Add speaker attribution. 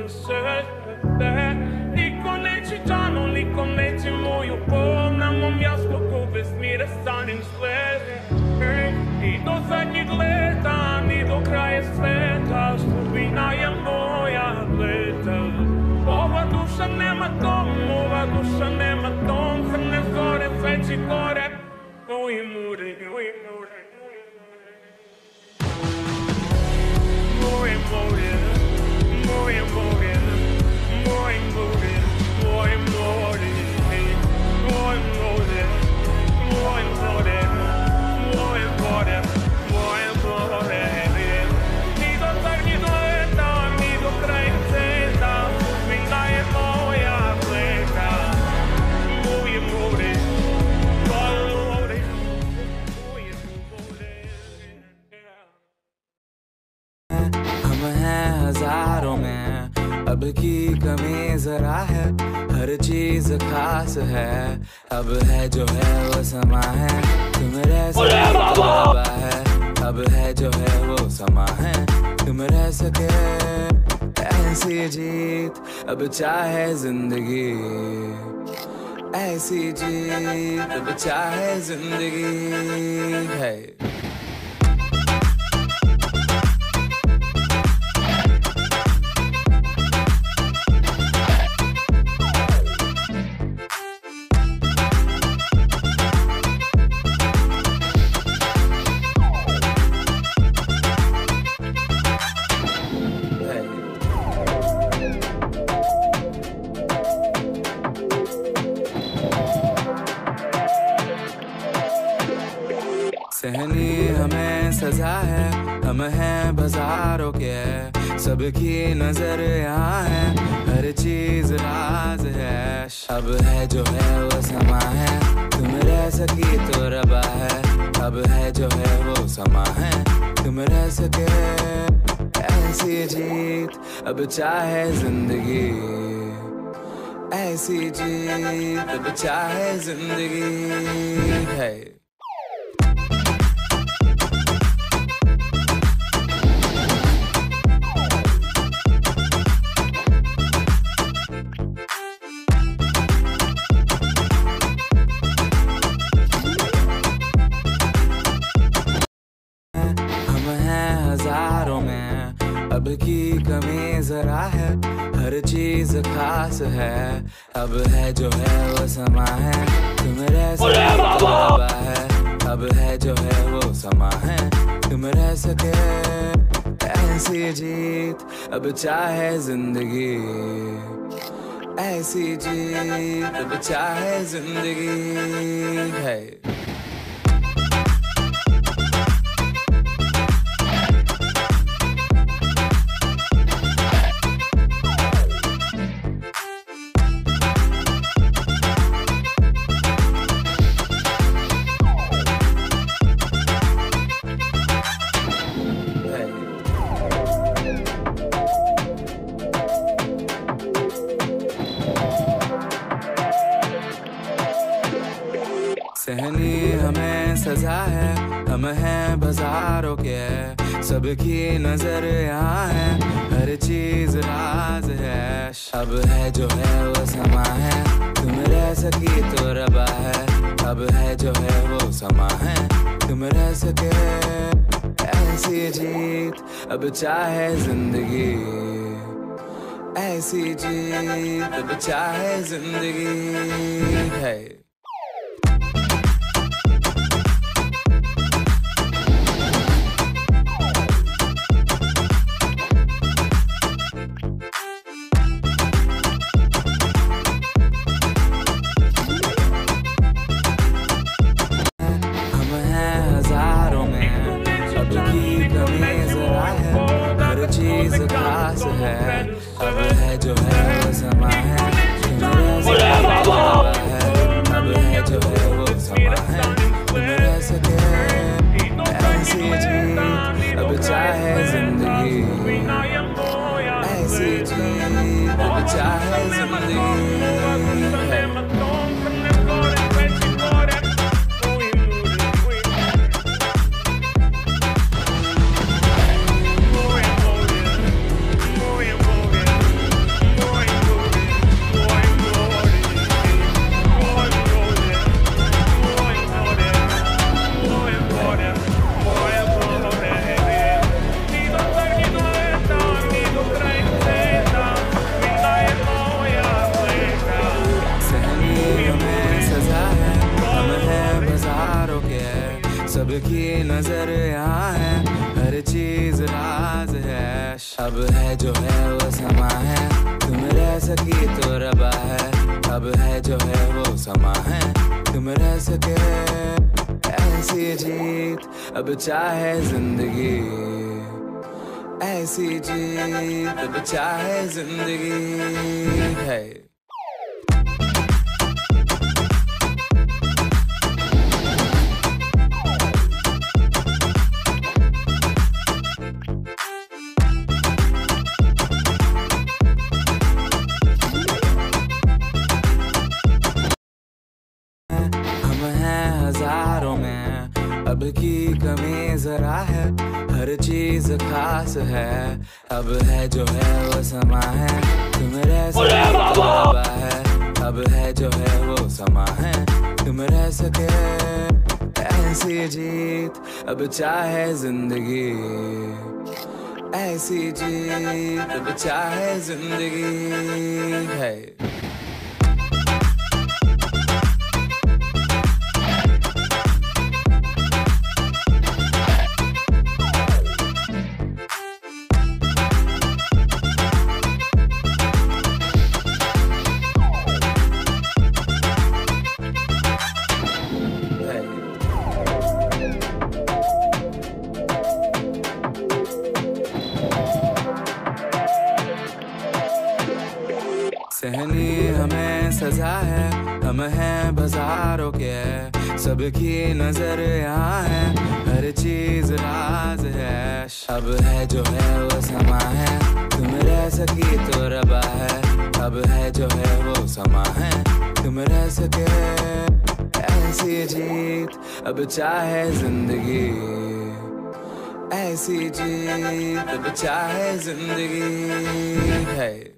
Speaker 1: Li koneći džanom, li koneći moju bol. Na mom jastuku bez mire stanim sled. I do zadnjeg leta, ni do kraja sveta, sudbina je moja leta. Ova duša nema dom, ova duša nema dom. Crne zore, sveći gore, moji muri, moji muri. Moje more, moje more, moje more, moje more, moje more, moje more, moje more, moje more. Ni do zadnjeg leta, ni do kraja sveta, sudbina je moja leta. Moje more, moje more, moje more.
Speaker 2: हम हैं हजारों में, अब की कमी जरा है, हर चीज खास है, अब है जो है वो समा है, तुम रह सके तो रबा है, अब है जो है वो समा है, तुम रह सके ऐसी जीत, अब चाहे जिंदगी, ऐसी जीत, अब चाहे जिंदगी है। सहनी हमें सजा है, हम हैं बाजारों के, सबकी नजर यहाँ है, हर चीज राज है, अब है जो है वो समा है, तुम रह सकी तो रबा है, अब है जो है वो समा है, तुम रह सके ऐसी जीत, अब चाहे जिंदगी, ऐसी जीत, अब चाहे जिंदगी है। हजारों में, अब की कमी जरा है, हर चीज खास है, अब है जो है वो समा है, तुम रह सके तो रबा है, अब है जो है वो समा है, तुम रह सके ऐसी जीत, अब चाहे जिंदगी, ऐसी जीत, अब चाहे जिंदगी है। सहनी हमें सजा है, हम हैं बाजारों के, सबकी नजर यहाँ है, हर चीज राज है, अब है जो है वो समा है, तुम रह सकी तो रबा है, अब है जो है वो समा है, तुम रह सके ऐसी जीत, अब चाहे जिंदगी, ऐसी जीत, अब चाहे जिंदगी है। चीज खास है, अब है जो है वो समा है, तुम रह सके तो रबा है, अब सबकी नजर यहाँ है, हर चीज राज है। अब है जो है वो समा है, तुम रह सकी तो रबा है। अब है जो है वो समा है, तुम रह सके ऐसी जीत। अब चाहे जिंदगी ऐसी जीत, अब चाहे जिंदगी है। हजारों में अब की कमी जरा है, हर चीज खास है। अब है जो है वो समा है, तुम रह सके तो है। अब है जो है वो समा है, तुम रह सके ऐसी जीत। अब चाहे जिंदगी ऐसी जीत, अब चाहे जिंदगी है। सहनी हमें सजा है, हम हैं बाजारों के, सबकी नजर यहाँ है, हर चीज राज है। अब है जो है वो समा है, तुम रह सकी तो रबा है। अब है जो है वो समा है, तुम रह सके ऐसी जीत। अब चाहे जिंदगी ऐसी जीत, अब चाहे जिंदगी है।